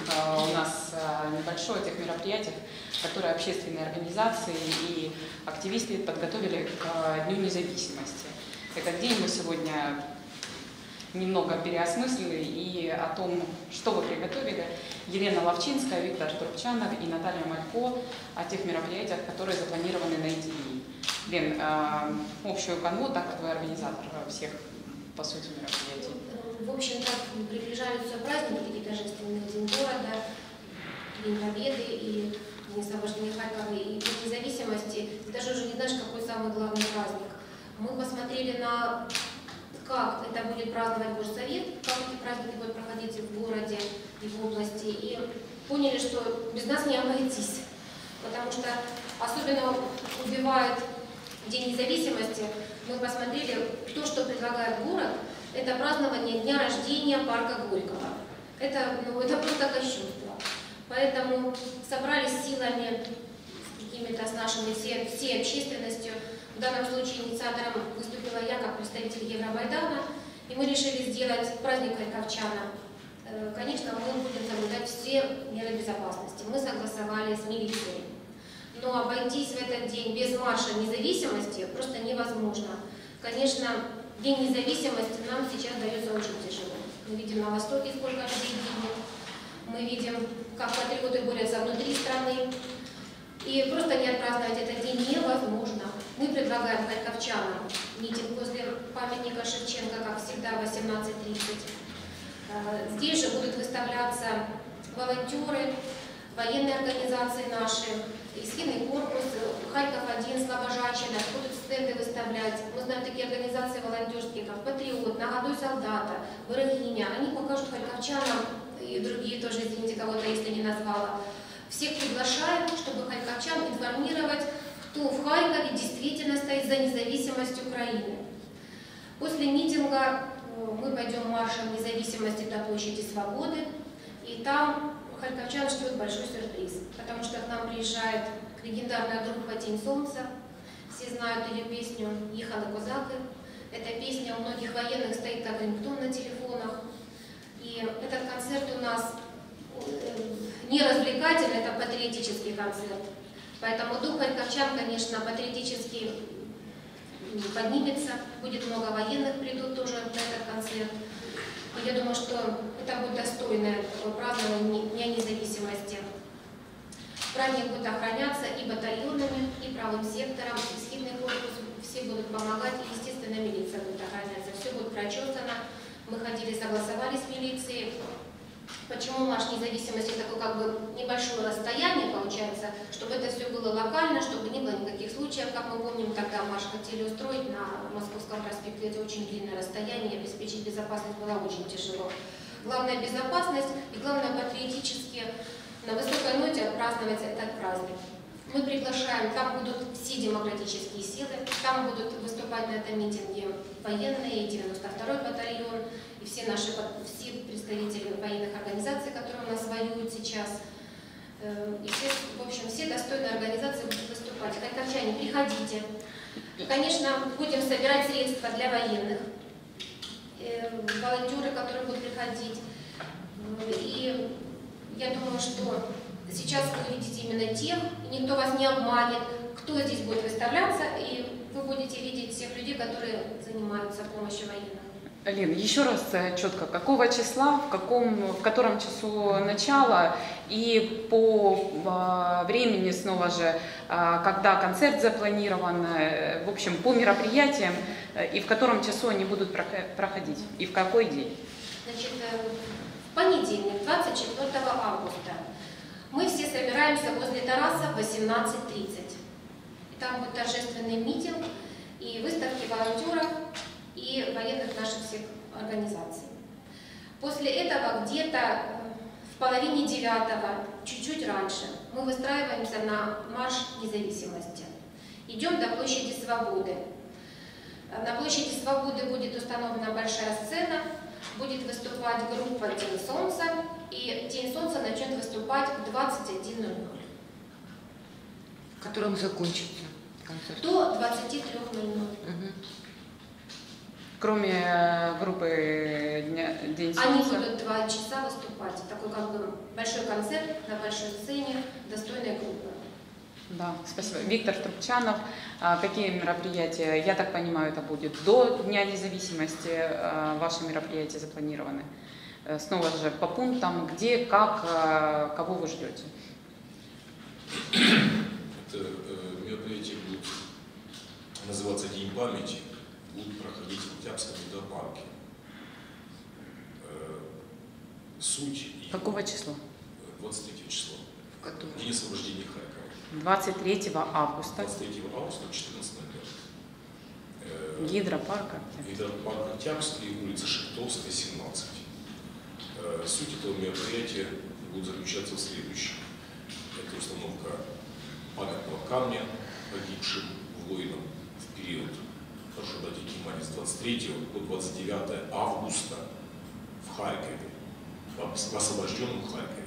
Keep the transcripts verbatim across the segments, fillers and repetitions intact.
у нас небольшое тех мероприятий, которые общественные организации и активисты подготовили к Дню независимости. Этот день мы сегодня немного переосмыслили, и о том, что вы приготовили, Елена Ловчинская, Виктор Трубчанов и Наталья Малько о тех мероприятиях, которые запланированы на эти дни. Лен, общую канву, так как вы организатор всех, по сути, мероприятий. В общем-то, приближаются праздники, такие торжественные, День города, День Победы и День освобождения Харькова и День независимости. Даже уже не знаешь, какой самый главный праздник. Мы посмотрели на, как это будет праздновать Горсовет, как эти праздники будут проходить в городе и в области, и поняли, что без нас не обойтись, потому что особенно убивает День независимости. Мы посмотрели, то, что предлагает город, это празднование дня рождения парка Горького. Это, ну, это просто кощунство. Поэтому собрались силами, какими-то с нашими, всей, всей общественностью. В данном случае инициатором выступила я, как представитель Евромайдана, и мы решили сделать праздник харьковчана. Конечно, мы будем соблюдать все меры безопасности. Мы согласовали с милицией. Но обойтись в этот день без марша независимости просто невозможно. Конечно, День независимости нам сейчас дается очень тяжело. Мы видим на Востоке, сколько людей гибнет. Мы видим, как патриоты борются внутри страны. И просто не отпраздновать этот день невозможно. Мы предлагаем харьковчанам митинг возле памятника Шевченко, как всегда, в восемнадцать тридцать. Здесь же будут выставляться волонтеры, военные организации наши, Исхидный корпус, Харьков один, Слобожанщина, будут стенды выставлять. Мы знаем такие организации волонтерские, как Патриот, Нагодуй солдата, Берегиня. Они покажут харьковчанам, и другие тоже, извините, кого-то, если не назвала. Всех приглашаем, чтобы харьковчан информировать, кто в Харькове действительно стоит за независимость Украины. После митинга мы пойдем маршем независимости до площади Свободы, и там харьковчан ждет большой сюрприз, потому что к нам приезжает легендарная группа «Тень солнца». Все знают ее песню «Ехали козаки». Эта песня у многих военных стоит как рингтон на телефонах. И этот концерт у нас не развлекательный, это патриотический концерт. Поэтому дух харьковчан, конечно, патриотически поднимется. Будет много военных, придут тоже на этот концерт. И я думаю, что это будет достойное празднование Дня независимости. Праздник будет охраняться и батальонами, и правым сектором, и Исхидный корпус. Все будут помогать, и, естественно, милиция будет охраняться. Все будет прочесано. Мы ходили, согласовали с милицией. Почему марш независимости такое как бы небольшое расстояние получается, чтобы это все было локально, чтобы не было никаких случаев, как мы помним, тогда марш хотели устроить на Московском проспекте, это очень длинное расстояние, обеспечить безопасность было очень тяжело. Главное безопасность и главное патриотически на высокой ноте отпраздновать этот праздник. Мы приглашаем, там будут все демократические силы, там будут выступать на этом митинге военные, девяносто второй батальон, и все наши все представители военных организаций, которые у нас воюют сейчас. И все, в общем, все достойные организации будут выступать. Харьковчане, приходите. Конечно, будем собирать средства для военных, волонтеры, которые будут приходить. И я думаю, что сейчас вы увидите именно тех, и никто вас не обманет, кто здесь будет выставляться, и вы будете видеть всех людей, которые занимаются помощью военных. Лена, еще раз четко, какого числа, в, каком, в котором часу начало и по э, времени снова же, э, когда концерт запланирован, э, в общем, по мероприятиям, э, и в котором часу они будут проходить, и в какой день? Значит, в понедельник, двадцать четвёртого августа, мы все собираемся возле Тараса в восемнадцать тридцать. Там будет торжественный митинг и выставки волонтеров и военных наших всех организаций. После этого где-то в половине девятого, чуть-чуть раньше, мы выстраиваемся на марш независимости. Идем до площади Свободы. На площади Свободы будет установлена большая сцена, будет выступать группа «Тень солнца», и «Тень солнца» начнет выступать в двадцать один ноль ноль. В котором закончится концерт? До двадцати трёх ноль ноль. Угу. Кроме группы Дня, День Они Солнца. будут два часа выступать. Такой как бы большой концерт на большой сцене, достойной группы. Да, спасибо. Виктор Трубчанов. Какие мероприятия, я так понимаю, это будет до Дня независимости, ваши мероприятия запланированы? Снова же по пунктам, где, как, кого вы ждете? Это мероприятие будет называться День памяти, будет проходить в Октябрьском медопарке. Суть... Какого числа? двадцать третьего числа. В котором? День освобождения Харькова. двадцать третьего августа. двадцать третьего августа в четырнадцать ноль ноль. Гидропарк. Гидропарк Октябрьский, улица Шептовская, семнадцать. Суть этого мероприятия будет заключаться в следующем. Это установка памятного камня погибшим воинам в период, прошу обратить внимание, с двадцать третьего по двадцать девятое августа в Харькове, в освобожденном Харькове.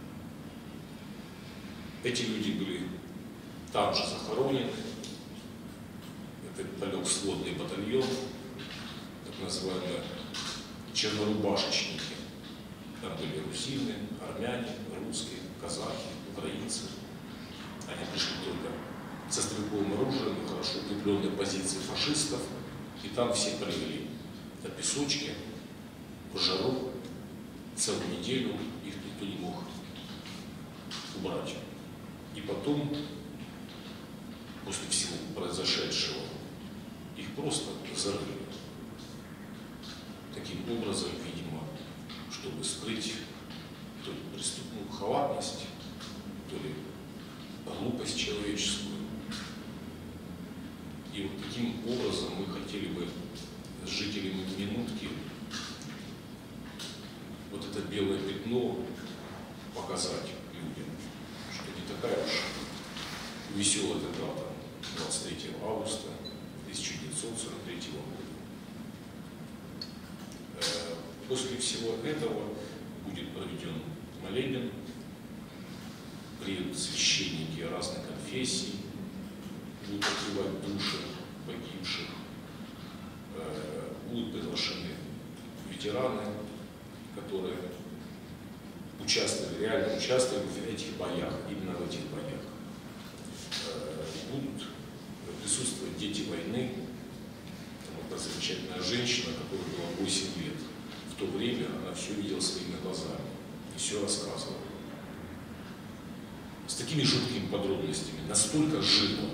Эти люди были там же захоронены. Это полег сводный батальон, так называемые чернорубашечники. Там были русины, армяне, русские, казахи, украинцы. Они пришли только со стрелковым оружием, хорошо укрепленной позиции фашистов, и там все полегли на песочке, в жару, целую неделю их никто не мог убрать. И потом, после всего произошедшего, их просто зарыли. Таким образом, видимо, чтобы скрыть то ли преступную халатность, то ли глупость человеческую. И вот таким образом мы хотели бы с жителями Минутки вот это белое пятно показать людям, что не такая уж веселая эта дата, двадцать третьего августа тысяча девятьсот сорок третьего года. После всего этого будет проведен молебен, приедут священники разных конфессий, будут открывать души погибших, будут приглашены ветераны, которые участвовали, реально участвовали в этих боях, именно в этих боях. Будут присутствовать дети войны, там одна замечательная женщина, которой было восемь лет. В то время она все видела своими глазами и все рассказывала. С такими жуткими подробностями, настолько живо,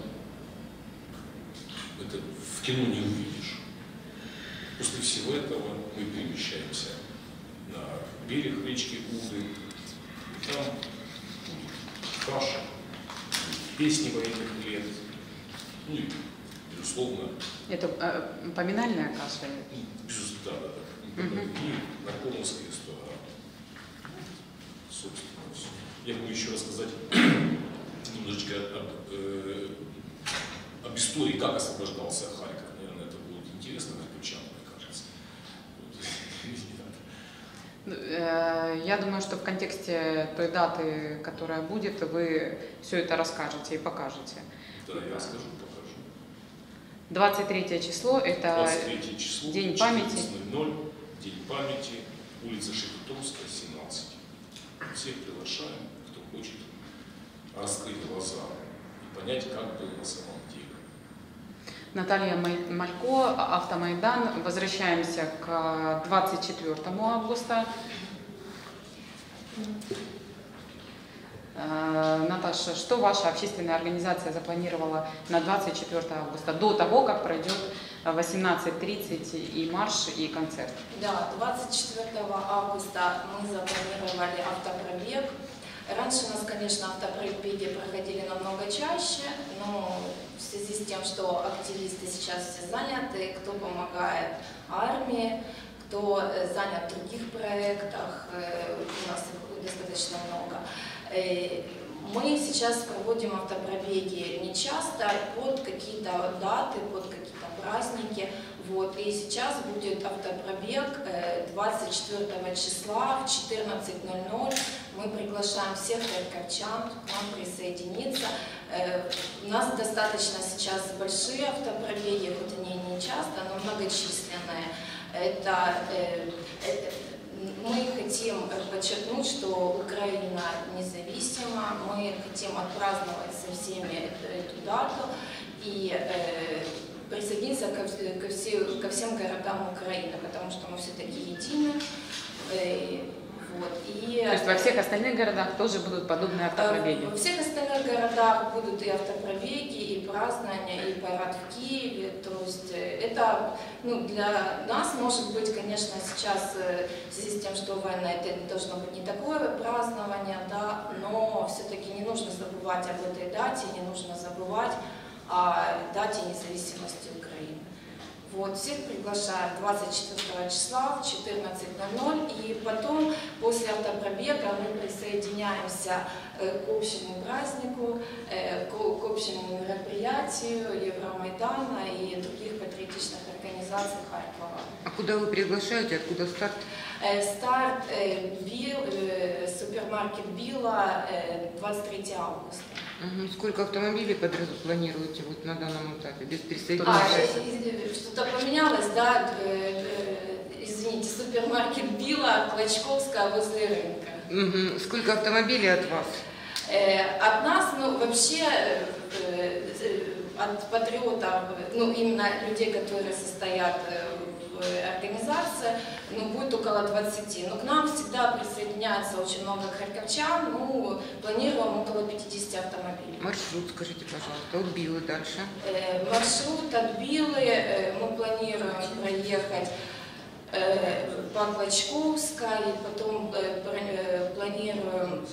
это в кино не увидишь. После всего этого мы перемещаемся на берег речки Уды, и там будет каша, будет песни военных лет, ну и, безусловно... Это э, поминальная каша? Безусловно, да, да, да. Угу. И наркомовская история. Собственно, все. Я могу еще рассказать немножечко об, э, об истории, как освобождался Харьков. Наверное, это будет интересно харьковчанам, мне кажется. Я думаю, что в контексте той даты, которая будет, вы все это расскажете и покажете. Да, я расскажу, покажу. двадцать третье число – это двадцать третье число, День памяти. четырнадцать ноль ноль, День памяти, улица Шепетовская, семнадцать. Всех приглашаем, кто хочет раскрыть глаза и понять, как было на самом деле. Наталья Малько, Автомайдан. Возвращаемся к двадцать четвёртому августа. Наташа, что ваша общественная организация запланировала на двадцать четвёртое августа, до того, как пройдет восемнадцать тридцать и марш, и концерт? Да, двадцать четвёртого августа мы запланировали автопробег. Раньше у нас, конечно, автопробеги проходили намного чаще, но в связи с тем, что активисты сейчас все заняты, кто помогает армии, кто занят в других проектах, у нас их достаточно много. Мы сейчас проводим автопробеги не часто, под какие-то даты, под какие-то праздники. Вот. И сейчас будет автопробег двадцать четвёртого числа в четырнадцать ноль ноль. Мы приглашаем приглашаем всех харьковчан к нам присоединиться. У нас достаточно сейчас большие автопробеги, хоть они не часто, но многочисленные. Это, это, мы хотим подчеркнуть, что Украина независима, мы хотим отпраздновать со всеми эту, эту дату и э, присоединиться ко, ко, все, ко всем городам Украины, потому что мы все-таки едины. Э, Вот. И, То есть во всех остальных городах тоже будут подобные автопробеги? Во всех остальных городах будут и автопробеги, и празднования, и парад в Киеве. То есть это, ну, для нас, может быть, конечно, сейчас в связи с тем, что война, это должно быть не такое празднование, да, но все-таки не нужно забывать об этой дате, не нужно забывать о дате независимости Украины. Вот, всех приглашаем двадцать четвёртого числа в четырнадцать ноль ноль, и потом, после автопробега, мы присоединяемся к общему празднику, к общему мероприятию Евромайдана и других патриотичных организаций Харькова. А куда вы приглашаете, откуда старт? Старт Бил, супермаркет Билла двадцать третьего августа. Угу. Сколько автомобилей планируете вот на данном этапе, без А, присоединения? что-то поменялось, да, извините, супермаркет Билла, Клочковская, возле рынка. Угу. Сколько автомобилей от вас? От нас, ну, вообще, от патриотов, ну, именно людей, которые состоят в организации, ну, будет около двадцати. Но к нам всегда присоединяется очень много харьковчан, ну, планируем около пятидесяти автомобилей. Маршрут, скажите, пожалуйста, от Билы дальше? Маршрут от Билы мы планируем проехать по Клочковской, потом планируем,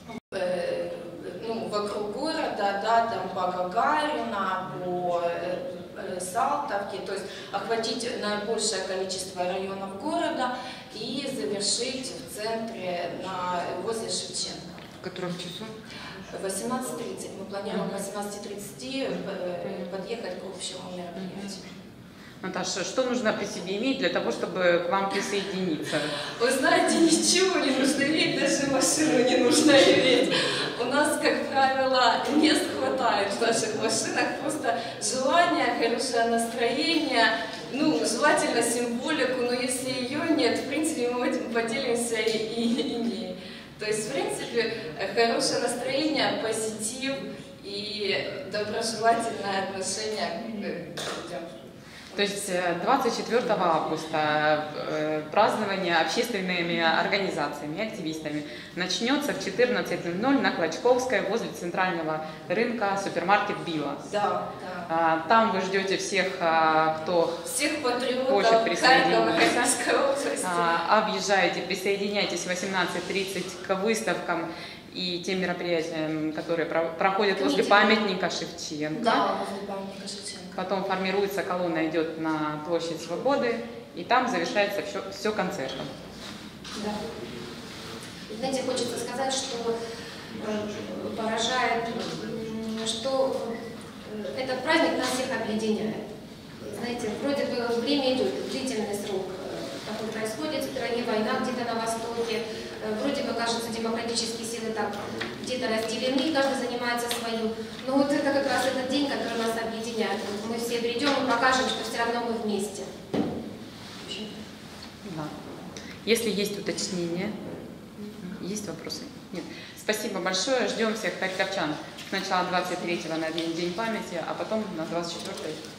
ну, вокруг города, да, там по Гагарина, по Салтовке, то есть охватить наибольшее количество районов города и завершить в центре на, возле Шевченко. В котором часу? В восемнадцать тридцать. Мы планируем в восемнадцать тридцать подъехать к общему мероприятию. Наташа, что нужно при себе иметь для того, чтобы к вам присоединиться? Вы знаете, ничего не нужно иметь, даже машину не нужно иметь. У нас, как правило, мест хватает в наших машинах, просто желание, хорошее настроение, ну, желательно символику, но если ее нет, в принципе, мы этим поделимся и, и имеем. То есть, в принципе, хорошее настроение, позитив и доброжелательное отношение к людям. То есть двадцать четвёртого августа э, празднование общественными организациями, активистами начнется в четырнадцать ноль ноль на Клочковской возле центрального рынка супермаркет Билла. Да, да. А, там вы ждете всех, а, кто всех патриотов хочет присоединиться. А, объезжаете, присоединяйтесь в восемнадцать тридцать к выставкам и тем мероприятиям, которые про проходят возле памятника Шевченко. Да, возле памятника Шевченко. Потом формируется колонна, идет на площадь Свободы, и там завершается все, все концертом. Да. Знаете, хочется сказать, что поражает, что этот праздник нас всех объединяет. Знаете, вроде бы время идет, длительный срок такой происходит в стране, война где-то на Востоке. Вроде бы, кажется, демократические силы так где-то разделены, каждый занимается свою. Но вот это как раз этот день, который нас объединяет. Вот мы все придем и покажем, что все равно мы вместе. Да. Если есть уточнения, есть вопросы? Нет. Спасибо большое. Ждем всех харьковчан. Сначала двадцать третьего на день, день памяти, а потом на двадцать четвёртое